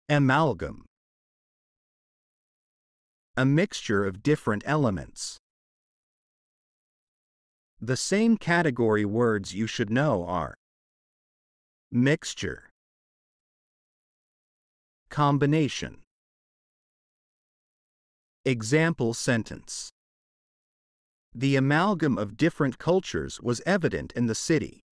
Amalgam. A mixture of different elements. The same category words you should know are mixture, combination. Example sentence. The amalgam of different cultures was evident in the city.